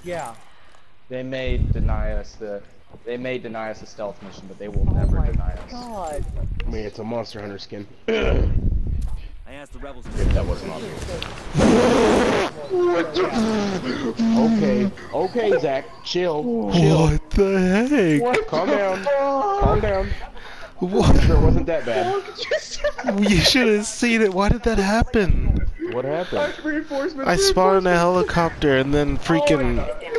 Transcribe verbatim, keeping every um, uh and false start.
Yeah. They may deny us the. They may deny us a stealth mission, but they will Oh never my deny us. god. I mean, it's a Monster Hunter skin. I asked the rebels. If that wasn't obvious. Okay, okay, Zach, chill, chill. What the heck? What Calm the down, fuck? calm down. What? Sure, it wasn't that bad. You should have seen it. Why did that happen? What happened? I spawned in a helicopter and then freaking